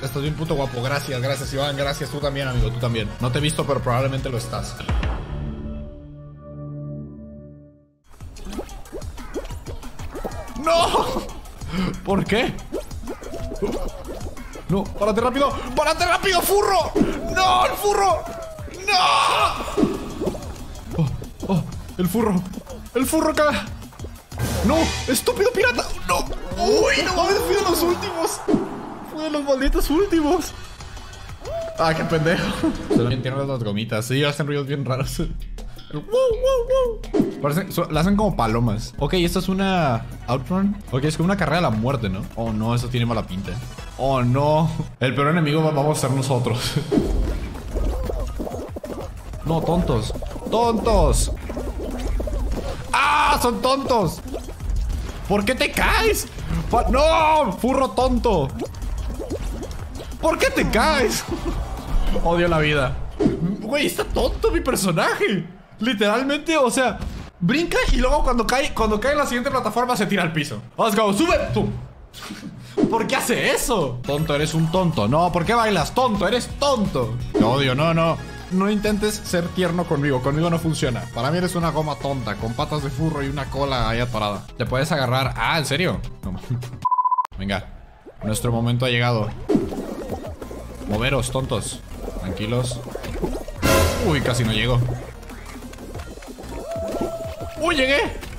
Estás bien puto guapo. Gracias, gracias, Iván. Gracias. Tú también, amigo. Tú también. No te he visto, pero probablemente lo estás. ¡No! ¿Por qué? No, párate rápido. ¡Párate rápido, furro! ¡No, el furro! ¡No! Oh, el furro. El furro caga. ¡No! ¡Estúpido pirata! ¡No! ¡Uy! ¡No mames! ¡Fui de los últimos! ¡Fui de los malditos últimos! ¡Ah, qué pendejo! Solo entiendo las gomitas. Sí, hacen ruidos bien raros. La hacen como palomas. Ok, esta es una outrun. Ok, es como una carrera a la muerte, ¿no? Oh, no, eso tiene mala pinta. Oh, no. El peor enemigo vamos a ser nosotros. No, tontos. ¡Tontos! ¡Ah! ¡Son tontos! ¿Por qué te caes? ¡No! ¡Furro tonto! ¿Por qué te caes? Odio la vida. Güey, está tonto mi personaje. Literalmente, o sea, brinca y luego cuando cae en la siguiente plataforma se tira al piso. Let's go, sube. ¡Tú! ¿Por qué hace eso? Tonto, eres un tonto. No, ¿por qué bailas? Tonto, eres tonto. Te odio, no. No intentes ser tierno conmigo. Conmigo no funciona. Para mí eres una goma tonta con patas de furro y una cola ahí atorada. Te puedes agarrar. Ah, ¿en serio? No. Venga, nuestro momento ha llegado. Moveros, tontos. Tranquilos. Uy, casi no llego. ¡Uy, llegué!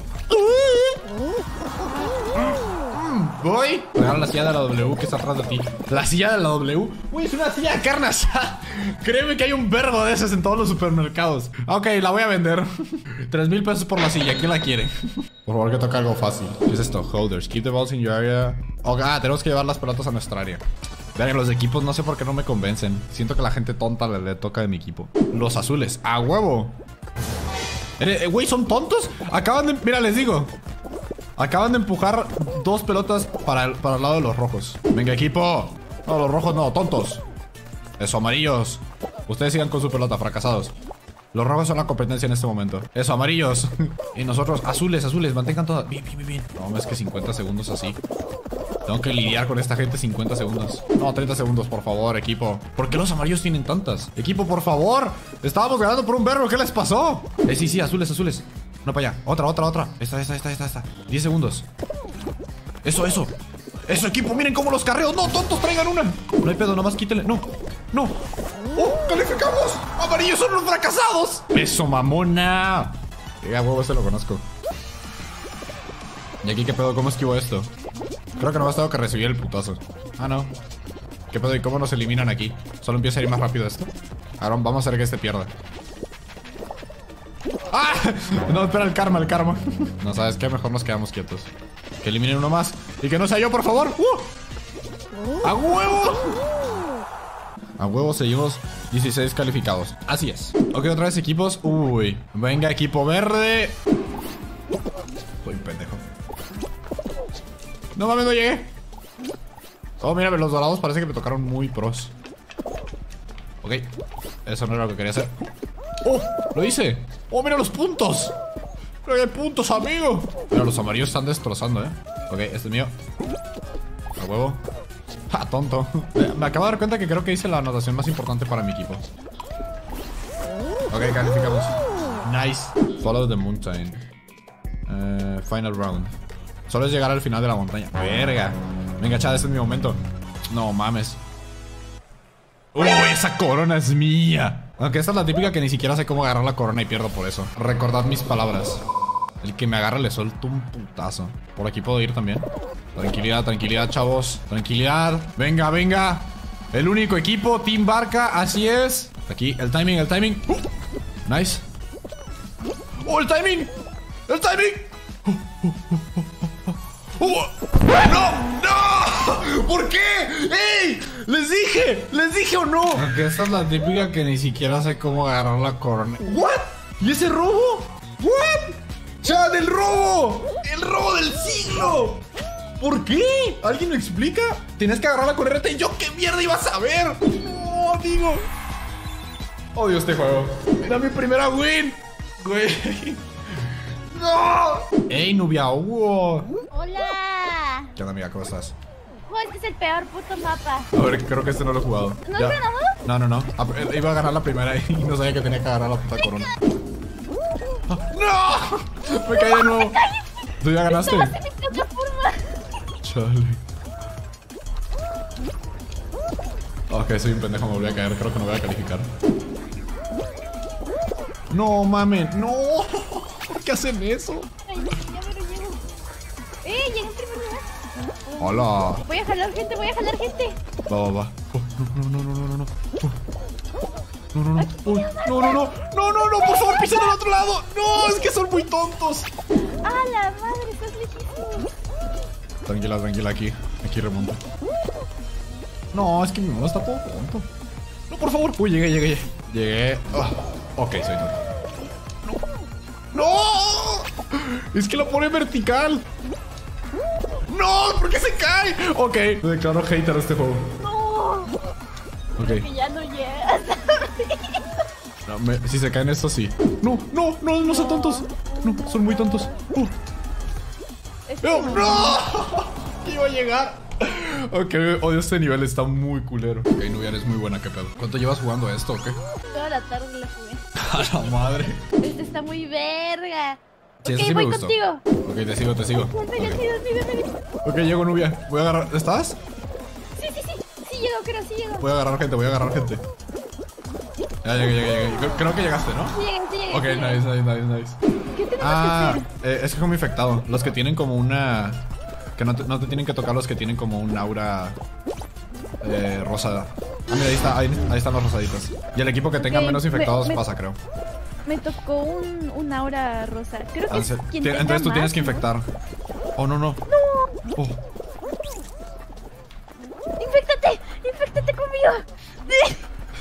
Voy. Regala la silla de la W que está atrás de ti. La silla de la W. Uy, es una silla de carne asada. Créeme que hay un vergo de esas en todos los supermercados. Ok, la voy a vender. 3,000 pesos por la silla. ¿Quién la quiere? Por favor, que toque algo fácil. ¿Qué es esto? Holders. Keep the balls in your area. Oh, tenemos que llevar las pelotas a nuestra área. Vean, los equipos no sé por qué no me convencen. Siento que la gente tonta le toca de mi equipo. Los azules. ¡A huevo! Güey, ¿son tontos? Acaban de... Mira, les digo. Acaban de empujar 2 pelotas para el lado de los rojos. Venga, equipo. No, los rojos no, tontos. Eso, amarillos. Ustedes sigan con su pelota, fracasados. Los rojos son la competencia en este momento. Eso, amarillos. Y nosotros, azules, mantengan todo. Bien. No, es que 50 segundos así. Tengo que lidiar con esta gente 50 segundos. No, 30 segundos, por favor, equipo. ¿Por qué los amarillos tienen tantas? Equipo, por favor. Estábamos ganando por un verbo. ¿Qué les pasó? Sí, azules. Una para allá. Otra. Esta. 10 segundos. Eso. Eso, equipo. Miren cómo los carreo. No, tontos, traigan una. No hay pedo, nomás quítenle. No. ¡Oh, calificamos! ¡Amarillos son los fracasados! ¡Eso, mamona! Llega, huevo, este lo conozco. ¿Y aquí qué pedo? ¿Cómo esquivo esto? Creo que no más tengo que recibir el putazo. Ah, no. ¿Qué pedo? ¿Y cómo nos eliminan aquí? Solo empieza a ir más rápido esto. Ahora vamos a hacer que este pierda. ¡Ah! No, espera, el karma. No, ¿sabes qué? Mejor nos quedamos quietos. Que eliminen uno más. Y que no sea yo, por favor. ¡A huevo! A huevo seguimos 16 calificados. Así es. Ok, otra vez equipos. Uy. Venga, equipo verde. Uy, pendejo. No mames, no llegué. Oh, mira, los dorados parece que me tocaron muy pros. Ok. Eso no era lo que quería hacer. ¡Oh! ¡Lo hice! ¡Oh, mira los puntos! ¡Mira, hay puntos, amigo! Mira, los amarillos están destrozando, Ok, este es mío. A huevo. ¡Ja, tonto! Me acabo de dar cuenta que creo que hice la anotación más importante para mi equipo. Ok, calificamos. Nice. Follow the mountain. Final round. Solo es llegar al final de la montaña. Verga. Venga, chad, este es mi momento. No mames. ¡Uy, esa corona es mía! Aunque esta es la típica que ni siquiera sé cómo agarrar la corona y pierdo por eso. Recordad mis palabras. El que me agarra le suelto un putazo. Por aquí puedo ir también. Tranquilidad, chavos. Tranquilidad. Venga. El único equipo, Team Barca, así es. Aquí, el timing. Nice. ¡Oh, el timing! ¡No! ¿Por qué? ¡Ey! ¡Les dije o no! Aunque esta es la típica que ni siquiera sé cómo agarrar la corona. ¿What? ¿Y ese robo? ¿What? ¡Chad, el robo! ¡El robo del siglo! ¿Por qué? ¿Alguien me explica? Tenías que agarrar la corneta y yo, ¿qué mierda iba a saber? No, amigo. Odio este juego. Era mi primera win. Güey. ¡No! ¡Ey, Nubia! ¡Wow! ¡Hola! ¿Qué onda, amiga? ¿Cómo estás? este es el peor puto mapa. A ver, creo que este no lo he jugado. ¿No Ya. has ganado? No. Iba a ganar la primera y no sabía que tenía que agarrar la puta corona. ¡Ah! ¡No! Me caí de nuevo. ¿Tú ya ganaste? Estabas en mi plataforma. Chale. Ok, soy un pendejo, me volví a caer. Creo que no voy a calificar. No, mames. No. ¿Por qué hacen eso? Ay, ya me lo llevo. Llegué en primer lugar. Hola. Voy a jalar gente, voy a jalar gente. Va. Oh, no. Uy, no, por favor, pisen al otro lado. No, es que son muy tontos. ¡Ah, la madre! Estás lejísimo. Tranquila, aquí remonto. No, es que mi mamá está todo tonto. No, por favor. Uy, llegué. Ok, soy tonto. No, es que lo pone vertical. No, ¿por qué se cae? Ok, me declaro hater a este juego. No. Ok. Que ya no llegas. No, si se caen estos, sí. No son tontos. No, son muy tontos. ¡No! Iba a llegar. Ok, odio este nivel, está muy culero. Ok, Nubia, es muy buena, qué pedo. ¿Cuánto llevas jugando a esto o qué? Toda la tarde la jugué. A la madre. Este está muy verga. Sí, Ok, eso sí me voy gustó. contigo. Ok, te sigo. Sígueme. Ok, llego, Nubia. Voy a agarrar. ¿Estás? Sí. Sí llego, creo, sí llego. Voy a agarrar gente. Ya llegué. Creo que llegaste, ¿no? Sí llegué. Ok, nice. ¿Qué tenemos que hacer? Es que como infectado. Los que tienen como una... Que no te tienen que tocar los que tienen como un aura rosada. Ah, mira, ahí están los rosaditos. Y el equipo que tenga Ok, menos infectados pasa, creo. Me tocó un aura rosa. Creo que es quien tenga Entonces tú más, tienes que ¿no? infectar. Oh, no. Oh. ¡Inféctate conmigo!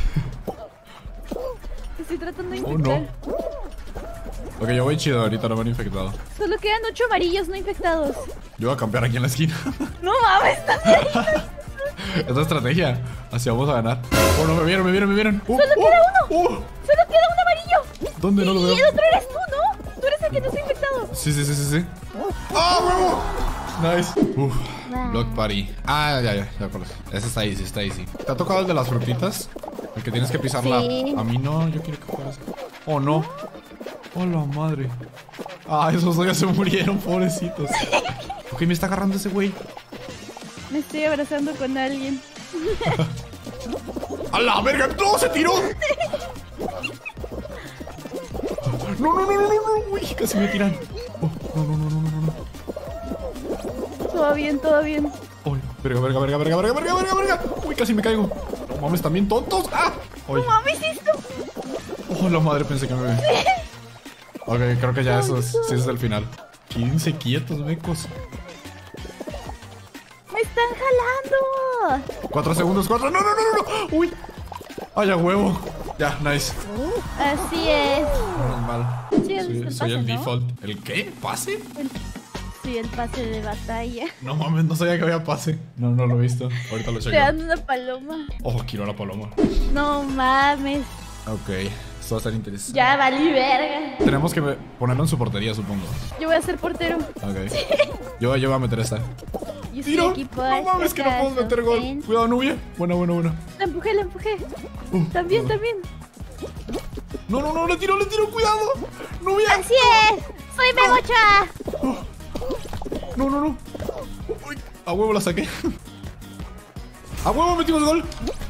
Estoy tratando de infectar. Ok, yo voy chido, ahorita no me han infectado. Solo quedan 8 amarillos no infectados. Yo voy a campear aquí en la esquina. No mames, también. Es la estrategia. Así vamos a ganar. Oh, no, me vieron. Solo queda uno. Solo queda un amarillo. ¿Dónde? No lo veo. Y el otro eres tú, ¿no? Tú eres el que no está infectado. Sí. ¡Ah, huevo! Nice. Block Party. Ah, ya conozco. Ese está easy. ¿Te ha tocado el de las frutitas? El que tienes que pisarla. Sí. A mí no, yo quiero que juegues. Oh, no. Oh, la madre. Ah, esos dos ya se murieron, pobrecitos. Ok, me está agarrando ese güey. Me estoy abrazando con alguien. ¡A la verga! ¡No, se tiró! No. Uy, casi me tiran. Oh, no. Todo bien. Uy, verga. Uy, casi me caigo. No mames, también tontos. ¡Ah! Uy. No mames, esto. Oh, la madre, pensé que me ve. Ok, creo que ya eso sí es el final. 15 quietos, mecos. ¡Me están jalando! 4 segundos, 4. No. Uy. Ay, a huevo. Ya, nice. Así es. Normal. Sí, has visto el Soy pase, el ¿no? default. ¿El qué? ¿Pase? Sí, el pase de batalla. No mames, no sabía que había pase. No lo he visto. Ahorita lo Te checo. dan una paloma. Oh, quiero la paloma. No mames. Ok, esto va a estar interesante. Ya valí verga. Tenemos que ponerlo en su portería, supongo. Yo voy a ser portero. Ok. Yo voy a meter esta. Yo soy ¡Tiro! equipo No mames, que no puedo meter gol. Cuidado, Nubia. Buena. La empujé. También. No, le tiro, cuidado. Nubia. Así es. Soy Memocha. No. Uy, a huevo la saqué. A huevo metimos gol.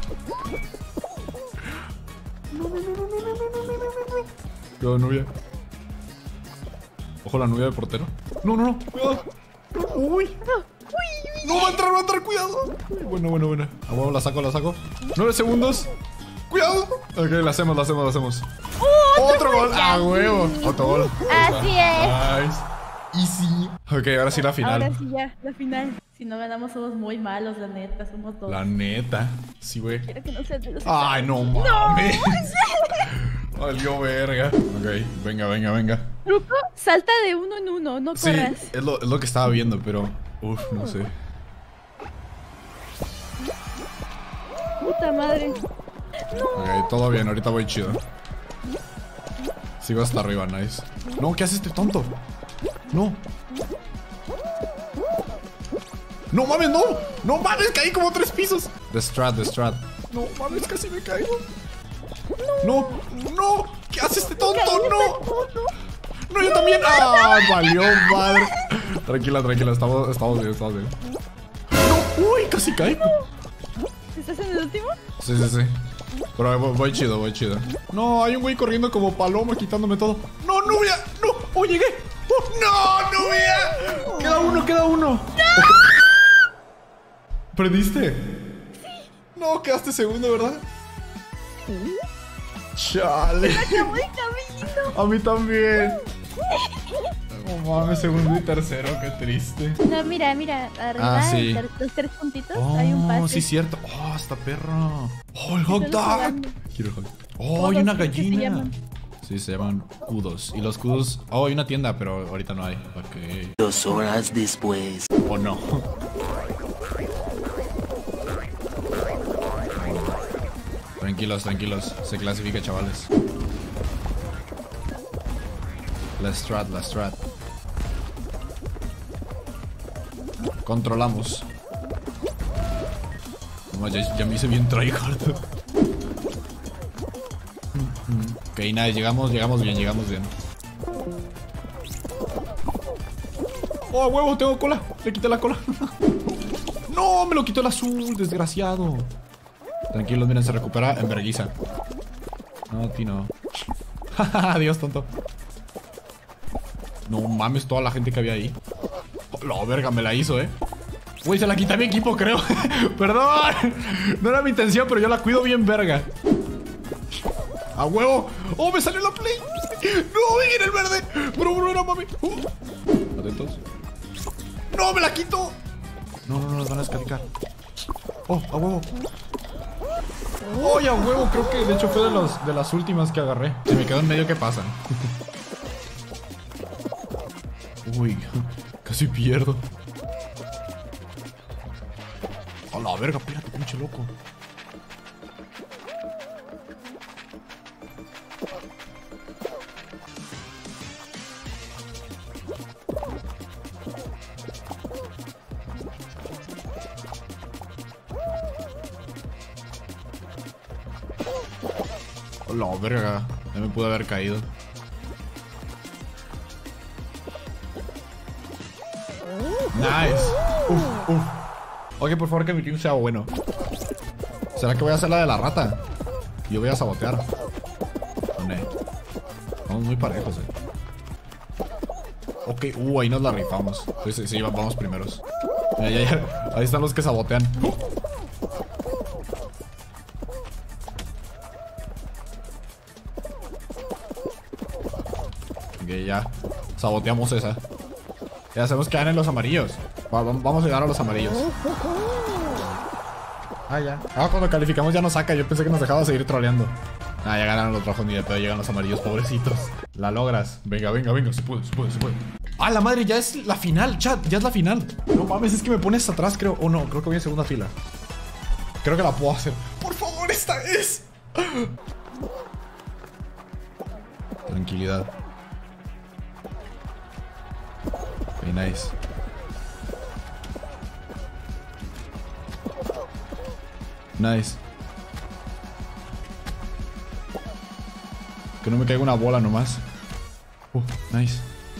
No. Cuidado, Nubia. Ojo la Nubia de portero. No. Cuidado. Uy. No va a entrar, cuidado. Bueno. A huevo la saco. 9 segundos. Cuidado. Ok, la hacemos. Otro gol. A huevo. Otro gol. Así es. Nice. Easy. Ok, ahora sí la final. Ahora sí ya, la final. Si no ganamos somos muy malos, la neta, somos todos. La neta. Sí, güey. Quiero que no seas de los... Ay, no mames. Valió verga. Ok, venga. Truco, salta de uno en uno, no Sí, corras. es lo que estaba viendo, pero... Uf, no sé. Puta madre. Ok, todo bien, ahorita voy chido. Sigo hasta arriba, nice. No, ¿qué hace este tonto? No. No mames, no. No mames, caí como 3 pisos. The strat. No mames, casi me caigo. No. ¿Qué hace este tonto? No, yo también. Ah, valió madre. Tranquila, estamos bien. No, uy, casi caigo. ¿Estás en el último? Sí. Pero voy chido. No, hay un güey corriendo como paloma quitándome todo. No voy a. No, oh, llegué. No voy a. Queda uno. ¿Perdiste? Sí. No, quedaste segundo, ¿verdad? Sí. Chale. Me acabó el camino. A mí también. Oh, mames, segundo y tercero, qué triste. No, mira, arriba sí. los 3 puntitos hay un pase. Sí, cierto. Oh, está perro. Oh, el hot Estoy dog. jugando. Quiero el hot dog. Oh, hay una ¿Qué se gallina. llaman? Sí, se llaman kudos. Y los kudos. Oh, hay una tienda, pero ahorita no hay. Ok. 2 horas después. O no. Tranquilos. Se clasifica, chavales. La strat. Controlamos. No, ya me hice bien tryhard. Ok, nada, llegamos bien. Oh, huevo, tengo cola. Le quité la cola. No, me lo quitó el azul, desgraciado. Tranquilos, miren, se recupera en vergüenza. No, ti no. Adiós, tonto. No mames, toda la gente que había ahí. Oh, la verga, me la hizo, Uy, se la quité a mi equipo, creo. Perdón. No era mi intención, pero yo la cuido bien, verga. ¡A huevo! ¡Oh, me salió la play! ¡No, ven en el verde! Bro, era mami. Atentos. ¡No, me la quito! No, nos van a escaticar. ¡Oh, a huevo! ¡Oh, a huevo! Creo que de hecho fue de las últimas que agarré. Se me quedó en medio, ¿qué pasa? Uy, casi pierdo. A la verga, espérate, pinche loco. A la verga, ya me pude haber caído. Nice. Uf. Ok, por favor que mi team sea bueno. ¿Será que voy a hacer la de la rata? Yo voy a sabotear. ¿Dónde? Vamos muy parejos, Ok, ahí nos la rifamos. Sí, vamos primeros. Ya. Ahí están los que sabotean. Ok, ya. Saboteamos esa. Ya sabemos que ganan los amarillos. Vamos a llegar a los amarillos. Ya. Cuando calificamos ya nos saca. Yo pensé que nos dejaba seguir troleando. Ya ganaron los rojos ni de pedo. Llegan los amarillos, pobrecitos. La logras. Venga. Se puede. La madre, ya es la final, chat. Ya es la final. No mames, es que me pones atrás, creo. Oh, no, creo que voy en segunda fila. Creo que la puedo hacer. Por favor, esta es. Tranquilidad. Ok, nice. Que no me caiga una bola nomás. Nice.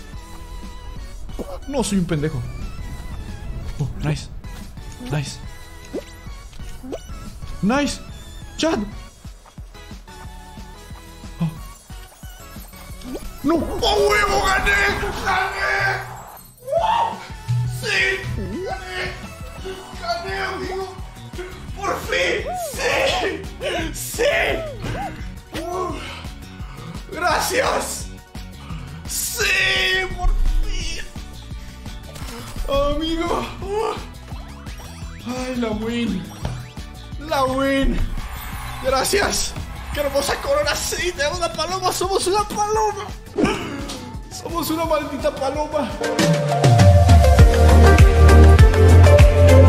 No, soy un pendejo. Nice. Chad. No. ¡Oh, huevo! ¡Gané! ¡Wow! ¡Sí! ¡Gané, amigo! ¡Por fin! ¡Sí! ¡Gracias! ¡Sí! ¡Por fin! ¡Amigo! ¡Ay, la win! ¡Gracias! ¡Qué hermosa corona! ¡Sí! ¡Tenemos una paloma! ¡Somos una paloma! ¡Somos una maldita paloma!